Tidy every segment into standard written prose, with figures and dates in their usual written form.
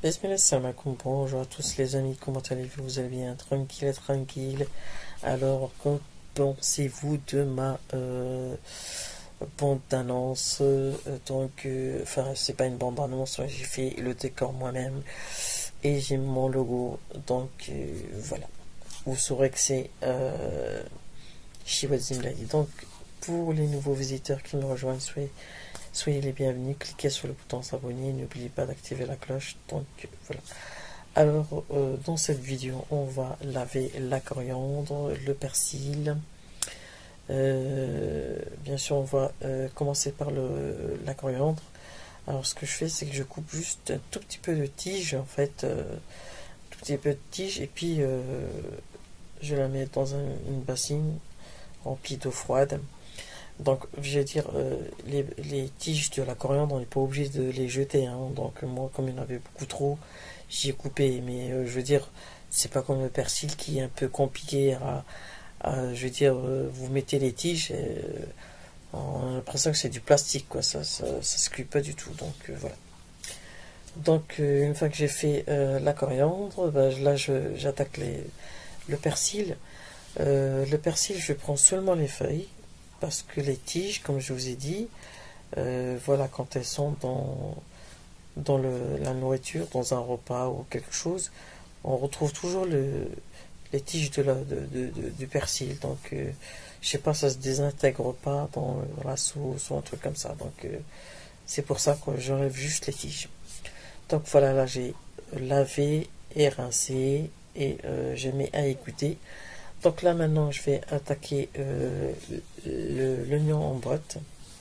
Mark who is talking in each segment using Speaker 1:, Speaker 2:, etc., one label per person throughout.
Speaker 1: Bismillah, salam alaikum, bonjour à tous les amis, comment allez-vous? Vous allez bien? Tranquille, tranquille. Alors, qu'en pensez-vous de ma bande-annonce? Enfin, c'est pas une bande-annonce, j'ai fait le décor moi-même et j'ai mon logo. Voilà. Vous saurez que c'est Shiva Zimlali. Donc, pour les nouveaux visiteurs qui me rejoignent, soyez les bienvenus, cliquez sur le bouton s'abonner, n'oubliez pas d'activer la cloche. Donc voilà. Alors dans cette vidéo, on va laver la coriandre, le persil. Bien sûr, on va commencer par la coriandre. Alors ce que je fais, c'est que je coupe juste un tout petit peu de tige, en fait, tout petit peu de tige, et puis je la mets dans une bassine remplie d'eau froide. Donc, je vais dire, les tiges de la coriandre, on n'est pas obligé de les jeter, hein. Donc, moi, comme il y en avait beaucoup trop, j'y ai coupé. Mais je veux dire, c'est pas comme le persil qui est un peu compliqué je veux dire, vous mettez les tiges, on a l'impression que c'est du plastique, quoi. Ça se cuit pas du tout. Donc, voilà. Donc, une fois que j'ai fait la coriandre, là, j'attaque le persil. Le persil, je prends seulement les feuilles. Parce que les tiges, comme je vous ai dit, voilà, quand elles sont dans la nourriture, dans un repas ou quelque chose, on retrouve toujours les tiges du persil. Donc, je sais pas, ça se désintègre pas dans la sauce ou un truc comme ça. Donc, c'est pour ça que j'enlève juste les tiges. Donc, voilà, là, j'ai lavé et rincé et je mets à égoutter. Donc là maintenant je vais attaquer l'oignon en boîte.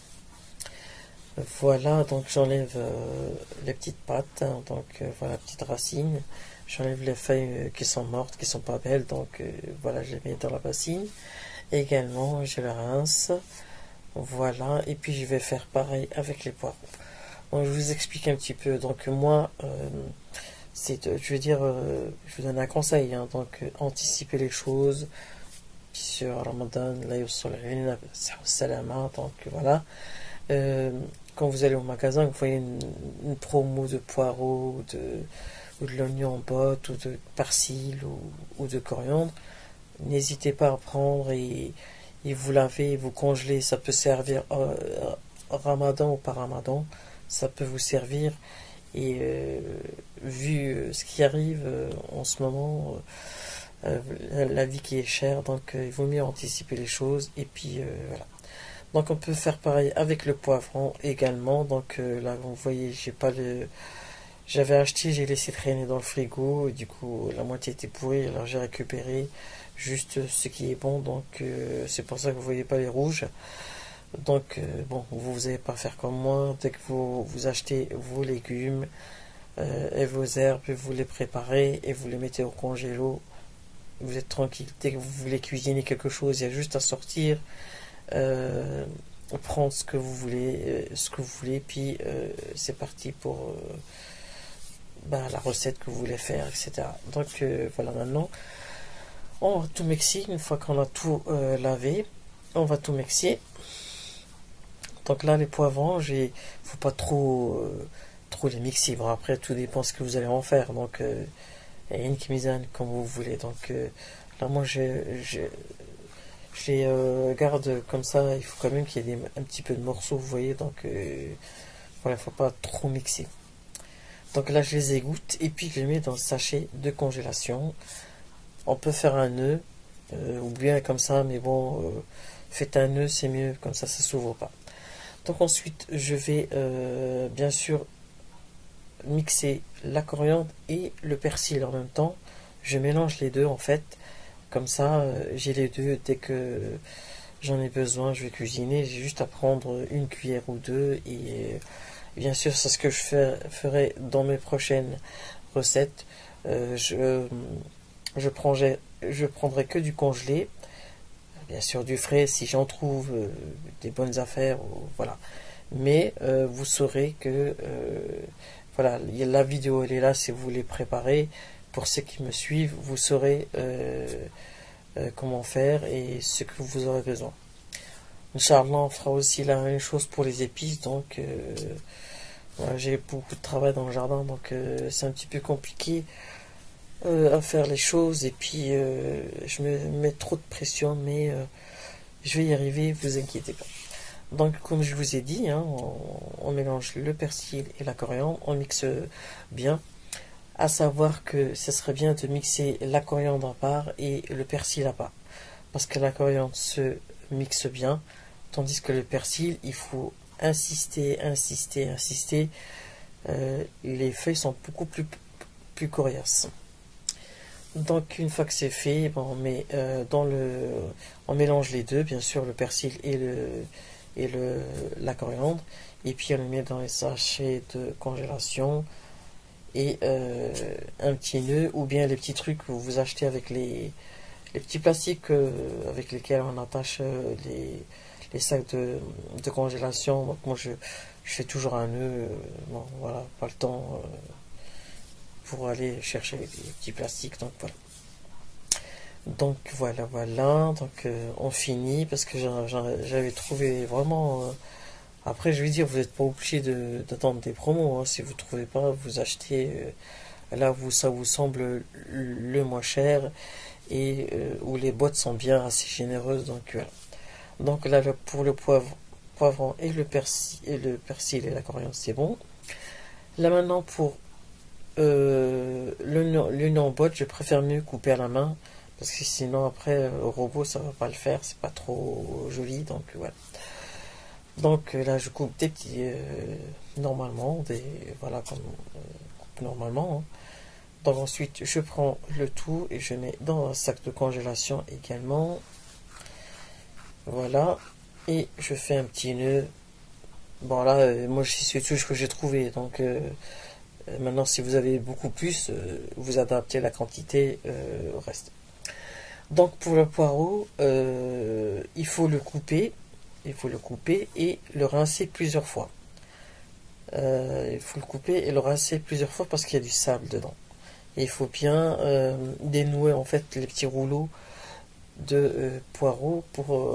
Speaker 1: Voilà, donc j'enlève les petites pattes, hein, donc voilà, petites racines. J'enlève les feuilles qui sont mortes, qui sont pas belles, donc voilà, je les mets dans la bassine. Également je les rince. Voilà, et puis je vais faire pareil avec les poireaux. Donc je vous explique un petit peu. Donc moi, je veux dire, je vous donne un conseil, hein, donc anticiper les choses. Sur Ramadan, donc voilà. Quand vous allez au magasin, vous voyez une promo de poireaux, ou de l'oignon en botte, ou de persil, ou de coriandre, n'hésitez pas à prendre et vous laver, vous congeler. Ça peut servir Ramadan ou pas Ramadan, ça peut vous servir. Et vu ce qui arrive en ce moment, la vie qui est chère, donc il vaut mieux anticiper les choses. Et puis voilà. Donc on peut faire pareil avec le poivron également. Donc là vous voyez, j'avais acheté, j'ai laissé traîner dans le frigo, et du coup la moitié était pourrie, alors j'ai récupéré juste ce qui est bon. Donc c'est pour ça que vous voyez pas les rouges. Donc bon, vous n'allez pas faire comme moi. Dès que vous achetez vos légumes et vos herbes, vous les préparez et vous les mettez au congélo. Vous êtes tranquille. Dès que vous voulez cuisiner quelque chose, il y a juste à sortir, prendre ce que vous voulez, puis c'est parti pour la recette que vous voulez faire, etc. Donc voilà, maintenant on va tout mixer. Une fois qu'on a tout lavé, on va tout mixer. Donc là, les poivrons, faut pas trop les mixer. Bon, après, tout dépend ce que vous allez en faire. Donc une kimisane comme vous voulez. Donc là moi je les garde comme ça. Il faut quand même qu'il y ait un petit peu de morceaux, vous voyez. Donc voilà, faut pas trop mixer. Donc là je les égoutte et puis je les mets dans le sachet de congélation. On peut faire un nœud ou bien comme ça, mais bon, faites un nœud, c'est mieux, comme ça s'ouvre pas. Donc ensuite je vais bien sûr mixer la coriandre et le persil en même temps. Je mélange les deux en fait, comme ça j'ai les deux. Dès que j'en ai besoin, je vais cuisiner, j'ai juste à prendre une cuillère ou deux. Et bien sûr c'est ce que ferai dans mes prochaines recettes. Je prendrai que du congelé, bien sûr du frais si j'en trouve des bonnes affaires, voilà. Mais vous saurez que voilà, la vidéo elle est là si vous voulez préparer. Pour ceux qui me suivent, vous saurez comment faire et ce que vous aurez besoin. Inch'Allah, on fera aussi la même chose pour les épices. Donc Voilà, j'ai beaucoup de travail dans le jardin, donc c'est un petit peu compliqué à faire les choses, et puis je me mets trop de pression, mais je vais y arriver, vous inquiétez pas. Donc comme je vous ai dit, hein, on mélange le persil et la coriandre, on mixe bien. À savoir que ce serait bien de mixer la coriandre à part et le persil à part, parce que la coriandre se mixe bien, tandis que le persil, il faut insister, insister, insister. Les feuilles sont beaucoup plus coriaces. Donc une fois que c'est fait, bon, on met on mélange les deux, bien sûr, le persil et la coriandre, et puis on le met dans les sachets de congélation, et un petit nœud, ou bien les petits trucs que vous achetez avec les petits plastiques avec lesquels on attache les sacs de congélation. Donc moi je fais toujours un nœud, bon voilà, pas le temps pour aller chercher les petits plastiques, donc voilà. Donc voilà, donc on finit, parce que j'avais trouvé vraiment... après je vais dire, vous n'êtes pas obligé d'attendre des promos, hein. Si vous ne trouvez pas, vous achetez là où ça vous semble le moins cher, et où les boîtes sont bien assez généreuses, donc voilà. Donc là pour le poivron et le persil et la coriandre, c'est bon. Là maintenant pour l'oignon en boîte, je préfère mieux couper à la main, parce que sinon après au robot ça va pas le faire, c'est pas trop joli, donc voilà. Donc là je coupe des petits normalement, voilà, comme coupe normalement, hein. Donc ensuite je prends le tout et je mets dans un sac de congélation également, voilà, et je fais un petit nœud. Bon là moi c'est tout ce que j'ai trouvé, donc maintenant si vous avez beaucoup plus, vous adaptez la quantité au reste. Donc pour le poireau, il faut le couper et le rincer plusieurs fois. Il faut le couper et le rincer plusieurs fois, parce qu'il y a du sable dedans. Et il faut bien dénouer en fait les petits rouleaux de poireaux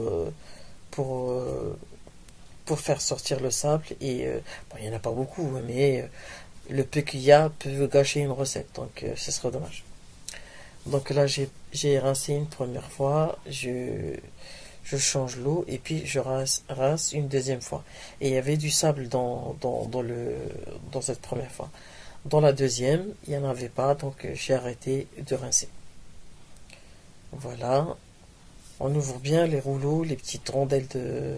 Speaker 1: pour faire sortir le sable. Et bon, il n'y en a pas beaucoup, mais le peu qu'il y a peut gâcher une recette, donc ce serait dommage. Donc là j'ai rincé une première fois, je change l'eau, et puis je rince une deuxième fois. Et il y avait du sable dans cette première fois. Dans la deuxième, il n'y en avait pas, donc j'ai arrêté de rincer. Voilà. On ouvre bien les rouleaux, les petites rondelles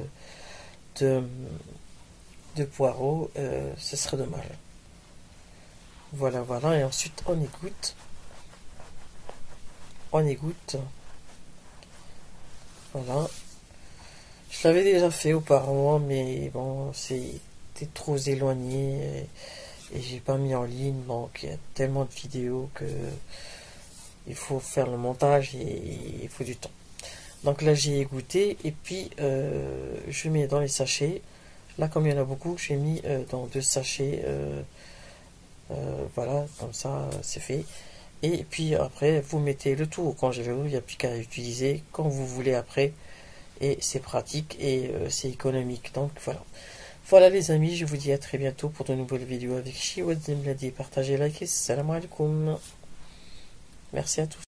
Speaker 1: de poireaux, ce serait dommage. Voilà, voilà, et ensuite on égoutte. On égoutte. Voilà. Je l'avais déjà fait auparavant, mais bon, c'était trop éloigné, et j'ai pas mis en ligne, donc il y a tellement de vidéos que il faut faire le montage et il faut du temps. Donc là j'ai égoutté, et puis je mets dans les sachets. Là comme il y en a beaucoup, j'ai mis dans 2 sachets, voilà, comme ça c'est fait. Et puis après vous mettez le tout au congélateur, il n'y a plus qu'à utiliser quand vous voulez après, et c'est pratique et c'est économique. Donc voilà. Voilà les amis, je vous dis à très bientôt pour de nouvelles vidéos avec Chiwad Zemladi. Partagez, likez, salam alaikum. Merci à tous.